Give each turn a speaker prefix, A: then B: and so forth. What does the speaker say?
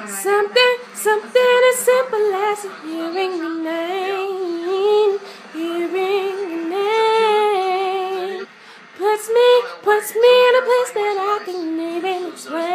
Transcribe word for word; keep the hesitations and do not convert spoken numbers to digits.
A: Something, something as simple as hearing your name, hearing your name, puts me, puts me in a place that I can even explain.